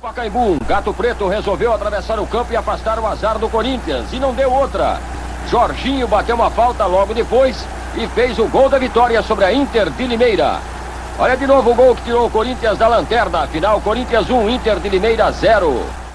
Pacaembu, Gato Preto resolveu atravessar o campo e afastar o azar do Corinthians, e não deu outra. Jorginho bateu uma falta logo depois e fez o gol da vitória sobre a Inter de Limeira. Olha de novo o gol que tirou o Corinthians da lanterna. Final, Corinthians 1, Inter de Limeira 0.